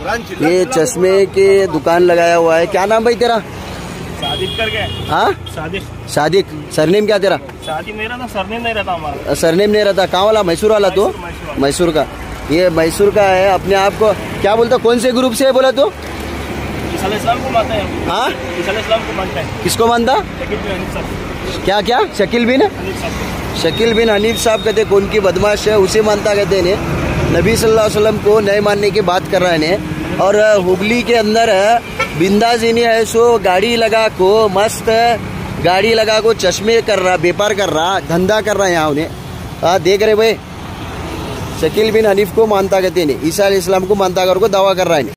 ये चश्मे की दुकान लगाया हुआ है। क्या नाम भाई तेरा? सादिक करके। हाँ, सादिक। सरनेम क्या तेरा? शादी मेरा ना सरनेम नहीं रहता हमारा। सरनेम नहीं रहता। कहाँ वाला? मैसूर वाला? तो मैसूर का, ये मैसूर का है। अपने आप को क्या बोलता? कौन से ग्रुप से है बोला तो? इस्लाम को मानता है। हाँ, इस्लाम को मानता है। किसको मानता? क्या क्या? शकील बिन हनीफ साहब कहते कौन की बदमाश है उसे मानता कहते ने। नबी सल्लल्लाहु अलैहि वसल्लम को नहीं मानने की बात कर रहा है ने। और हुगली के अंदर बिंदाजीनी है सो गाड़ी लगा को मस्त गाड़ी लगा को चश्मे कर रहा, व्यापार कर रहा, धंधा कर रहा है यहाँ उन्हें। देख रहे भाई, शकील बिन हनीफ को मानता कहते नहीं, ईसा अलैहिस्सलाम को मानता कर को दावा कर रहा है।